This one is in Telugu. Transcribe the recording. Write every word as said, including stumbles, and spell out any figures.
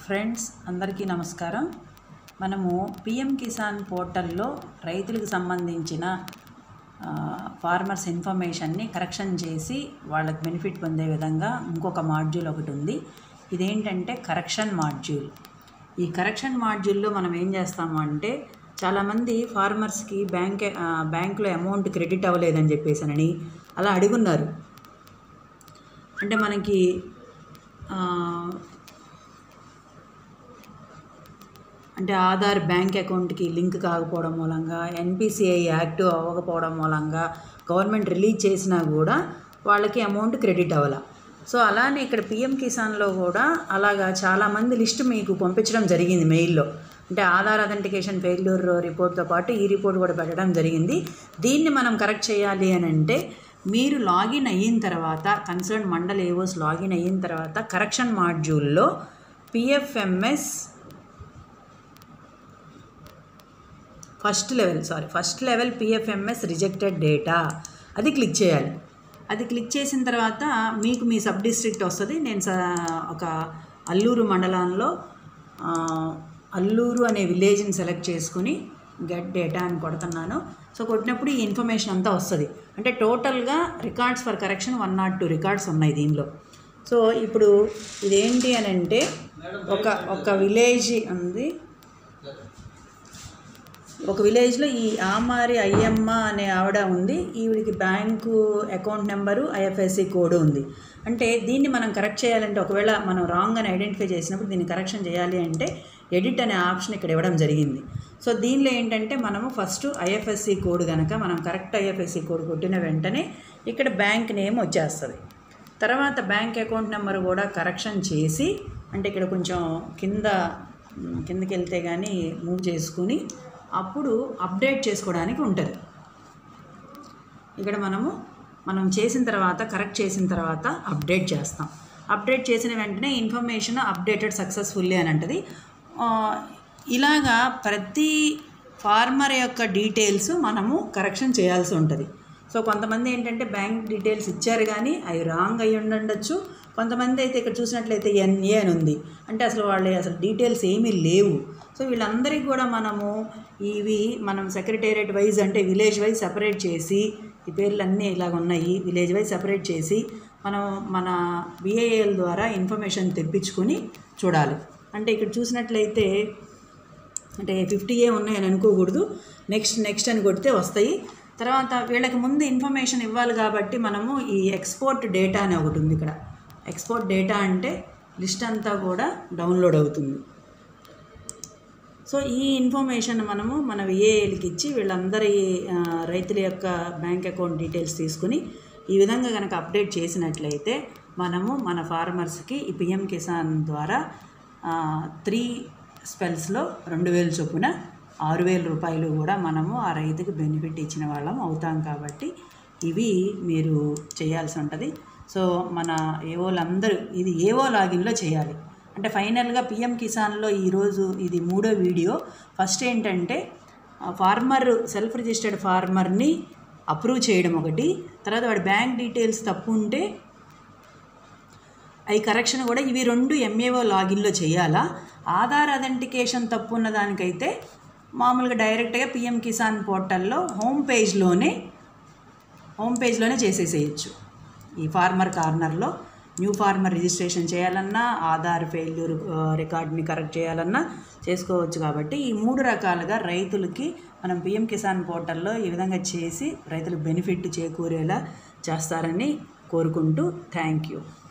ఫ్రెండ్స్ అందరికీ నమస్కారం. మనము పిఎం కిసాన్ పోర్టల్లో రైతులకు సంబంధించిన ఫార్మర్స్ ఇన్ఫర్మేషన్ని కరెక్షన్ చేసి వాళ్ళకి బెనిఫిట్ పొందే విధంగా ఇంకొక మాడ్యూల్ ఒకటి ఉంది. ఇదేంటంటే కరెక్షన్ మాడ్యూల్. ఈ కరెక్షన్ మాడ్యూల్లో మనం ఏం చేస్తాము అంటే, చాలామంది ఫార్మర్స్కి బ్యాంక్ బ్యాంకులో అమౌంట్ క్రెడిట్ అవ్వలేదని చెప్పేసానని అలా అడుగున్నారు. అంటే మనకి అంటే ఆధార్ బ్యాంక్ అకౌంట్కి లింక్ కాకపోవడం మూలంగా, ఎన్పిసిఐ యాక్టివ్ అవ్వకపోవడం మూలంగా గవర్నమెంట్ రిలీజ్ చేసినా కూడా వాళ్ళకి అమౌంట్ క్రెడిట్ అవ్వాల. సో అలానే ఇక్కడ పిఎం కిసాన్లో కూడా అలాగా చాలామంది లిస్ట్ మీకు పంపించడం జరిగింది మెయిల్లో. అంటే ఆధార్ అథెంటికేషన్ ఫెయిల్యూర్ రిపోర్ట్తో పాటు ఈ రిపోర్ట్ కూడా పెట్టడం జరిగింది. దీన్ని మనం కరెక్ట్ చేయాలి అని అంటే, మీరు లాగిన్ అయిన తర్వాత కన్సర్న్ మండల్ ఏవోస్ లాగిన్ అయిన తర్వాత కరెక్షన్ మాడ్యూల్లో PFMS first level sorry first level PFMS rejected data అది క్లిక్ చేయాలి. అది క్లిక్ చేసిన తర్వాత మీకు మీ సబ్ డిస్ట్రిక్ట్ వస్తుంది. నేను ఒక అల్లూరు మండలంలో అల్లూరు అనే విలేజ్ని సెలెక్ట్ చేసుకుని గెట్ డేటా అని కొడుతున్నాను. సో కొట్టినప్పుడు ఈ ఇన్ఫర్మేషన్ అంతా వస్తుంది. అంటే టోటల్గా records for correction one nought two records ఉన్నాయి దీనిలో. సో ఇప్పుడు ఇదేంటి అని అంటే, ఒక ఒక విలేజ్ ఉంది. ఒక విలేజ్లో ఈ ఆమారి అయ్యమ్మ అనే ఆవిడ ఉంది. ఈవిడికి bank account number IFSC code ఉంది. అంటే దీన్ని మనం కరెక్ట్ చేయాలంటే, ఒకవేళ మనం రాంగ్ అని ఐడెంటిఫై చేసినప్పుడు దీన్ని కరెక్షన్ చేయాలి అంటే ఎడిట్ అనే ఆప్షన్ ఇక్కడ ఇవ్వడం జరిగింది. సో దీనిలో ఏంటంటే, మనము ఫస్ట్ ఐఎఫ్ఎస్సి కోడ్ కనుక మనం కరెక్ట్ ఐఎఫ్ఎస్సి కోడ్ కొట్టిన వెంటనే ఇక్కడ బ్యాంక్ నేమ్ వచ్చేస్తుంది. తర్వాత బ్యాంక్ అకౌంట్ నెంబర్ కూడా కరెక్షన్ చేసి, అంటే ఇక్కడ కొంచెం కింద కిందకి వెళ్తే కానీ మూవ్ చేసుకుని అప్పుడు అప్డేట్ చేసుకోవడానికి ఉంటుంది. ఇక్కడ మనము మనం చేసిన తర్వాత కరెక్ట్ చేసిన తర్వాత అప్డేట్ చేస్తాం. అప్డేట్ చేసిన వెంటనే ఇన్ఫర్మేషన్ అప్డేటెడ్ సక్సెస్ఫుల్లీ అని అంటది. ఇలాగా ప్రతి ఫార్మర్ యొక్క డీటెయిల్స్ మనము కరెక్షన్ చేయాల్సి ఉంటుంది. సో కొంతమంది ఏంటంటే బ్యాంక్ డీటెయిల్స్ ఇచ్చారు కానీ అవి రాంగ్ అయ్యి ఉండొచ్చు. కొంతమంది అయితే ఇక్కడ చూసినట్లయితే ఎన్ఏ అని ఉంది. అంటే అసలు వాళ్ళ అసలు డీటెయిల్స్ ఏమీ లేవు. సో వీళ్ళందరికీ కూడా మనము ఇవి మనం సెక్రటేరియట్ వైజ్ అంటే విలేజ్ వైజ్ సపరేట్ చేసి, ఈ పేర్లు అన్నీ ఇలాగ ఉన్నాయి, విలేజ్ వైజ్ సపరేట్ చేసి మనం మన విఏఎల్ ద్వారా ఇన్ఫర్మేషన్ తెప్పించుకొని చూడాలి. అంటే ఇక్కడ చూసినట్లయితే అంటే ఫిఫ్టీ ఏ ఉన్నాయని అనుకోకూడదు. నెక్స్ట్ నెక్స్ట్ అని కొడితే వస్తాయి. తర్వాత వీళ్ళకి ముందు ఇన్ఫర్మేషన్ ఇవ్వాలి కాబట్టి మనము ఈ ఎక్స్పోర్ట్ డేటా అని ఒకటి ఉంది. ఇక్కడ ఎక్స్పోర్ట్ డేటా అంటే లిస్ట్ అంతా కూడా డౌన్లోడ్ అవుతుంది. సో ఈ ఇన్ఫర్మేషన్ మనము మన విఏఎల్కి ఇచ్చి వీళ్ళందరి రైతుల యొక్క బ్యాంక్ అకౌంట్ డీటెయిల్స్ తీసుకుని ఈ విధంగా కనుక అప్డేట్ చేసినట్లయితే మనము మన ఫార్మర్స్కి ఈ పిఎం కిసాన్ ద్వారా త్రీ స్పెల్స్లో రెండు వేలు చొప్పున ఆరు వేల రూపాయలు కూడా మనము ఆ రైతుకి బెనిఫిట్ ఇచ్చిన వాళ్ళం అవుతాం. కాబట్టి ఇవి మీరు చేయాల్సి ఉంటుంది. సో మన ఏవోలందరూ ఇది ఏవో లాగిన్లో చేయాలి. అంటే ఫైనల్గా పిఎం కిసాన్లో ఈరోజు ఇది మూడో వీడియో. ఫస్ట్ ఏంటంటే ఫార్మర్ సెల్ఫ్ రిజిస్టర్డ్ ఫార్మర్ని అప్రూవ్ చేయడం ఒకటి, తర్వాత వాడి బ్యాంక్ డీటెయిల్స్ తప్పు ఉంటే అవి కరెక్షన్ కూడా ఇవి రెండు ఎంఏఓ లాగిన్లో చేయాలా. ఆధార్ అథెంటికేషన్ తప్పు ఉన్న దానికైతే మామూలుగా డైరెక్ట్గా పిఎం కిసాన్ పోర్టల్లో హోమ్ పేజ్లోనే హోమ్ పేజ్లోనే చేసేసేయచ్చు. ఈ ఫార్మర్ కార్నర్లో న్యూ ఫార్మర్ రిజిస్ట్రేషన్ చేయాలన్నా, ఆధార్ ఫెయిల్యూర్ రికార్డ్ని కరెక్ట్ చేయాలన్నా చేసుకోవచ్చు. కాబట్టి ఈ మూడు రకాలుగా రైతులకి మనం పిఎం కిసాన్ పోర్టల్లో ఈ విధంగా చేసి రైతులకు బెనిఫిట్ చేకూరేలా చేస్తారని కోరుకుంటూ థ్యాంక్ యూ.